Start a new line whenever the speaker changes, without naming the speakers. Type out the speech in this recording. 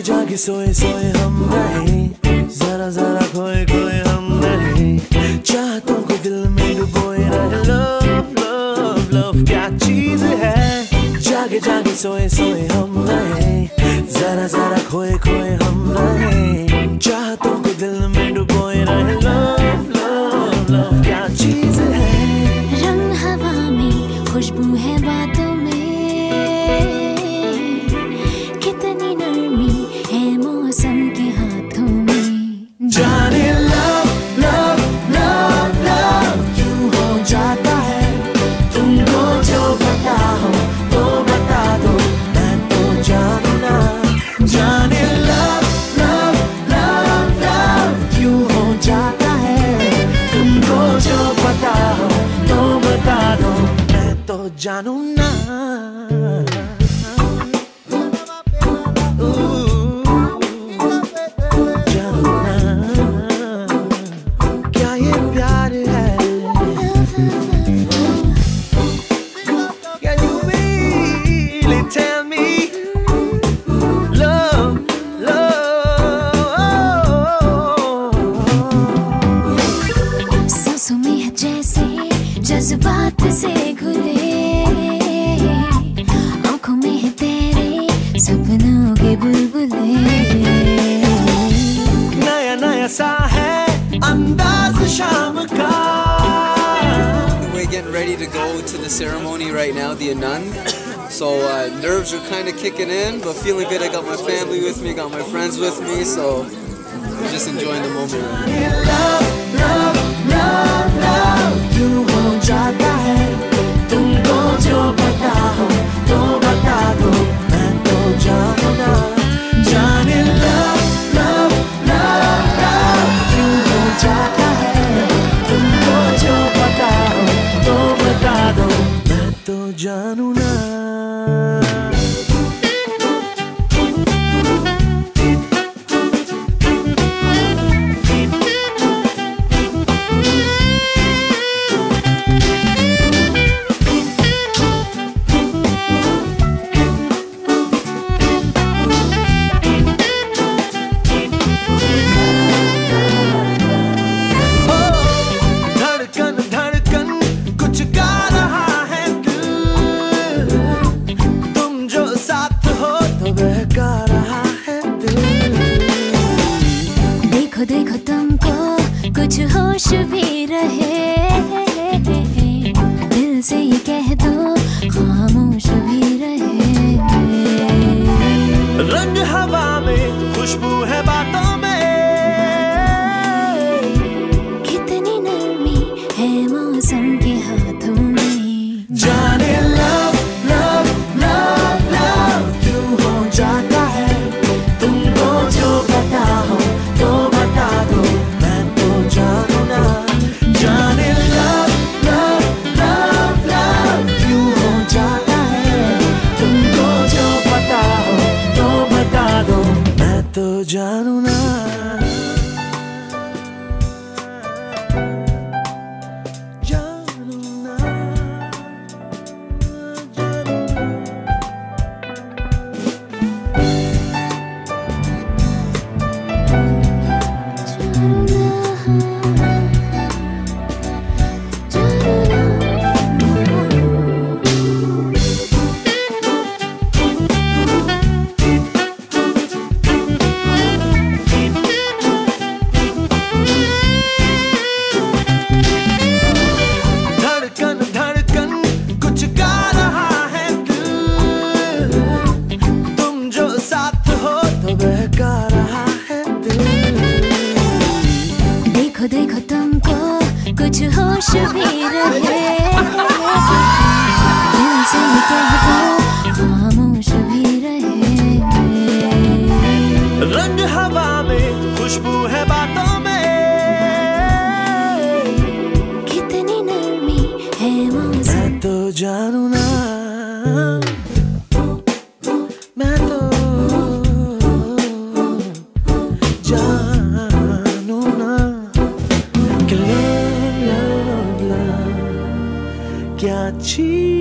जागे जागे सोए सोए हम रहे, जरा जरा खोए खोए हम रहे, चाहतों को दिल में डुबोए रहे। लव लव लव क्या चीज है। जागे जागे सोए सोए हम रहे, जरा जरा खोए खोए हम रहे, चाहतों को दिल में डुबोए रहे। लव लव लव क्या चीज है।
रंग हवा में, खुशबू है बातों में, कितनी नरमी है मौसम के हाथों में।
जाने लव लव लव लव क्यों हो जाता है, तुमको जो पता हो तो बता दो, मैं तो जानू ना। जाने लव लव लव लव क्यों हो जाता है, तुमको जो पता हो तो बता दो, मैं तो जानू ना।
जज्बात से घुले, आँखों में है तेरे सपनों के बुलबुले।
नया नया सा है अंदाज शाम का।
We're getting ready to go to the ceremony right now, the Anand. So nerves are kind of kicking in, but feeling good. I got my family with me, got my friends with me, so I'm just enjoying the moment.
Love, love, love, love क्यों हो जाता है, तुमको जो पता हो तो बता दो, मैं तो जानू ना। जाने love, love, love, love क्यों हो जाता है, तुमको जो पता हो तो बता दो, मैं तो जानू ना।
देखो देखो तुमको कुछ होश भी रहे, दिल से ये कह दो खामोश भी रहे।
रंग हवा में, खुशबू है बातों में,
कितनी नरमी है मौसम के हाथों में।
जाने लव लव लव लव क्यों हो जाता है, तुमको जो पता हो तो बता दो, मैं तो जानू ना। जाने लव लव लव लव क्यों हो जाता है, तुमको जो पता हो तो बता दो, मैं तो जानू ना।
देखो देखो तुमको कुछ होश भी रहे, दिल से ये कह दो खामोश भी रहे।
रंग हवा में, खुशबू है बातों में,
कितनी नरमी है मौसम।
मैं तो जानू ना, मैं तो जानू ना कि love, love, love क्या चीज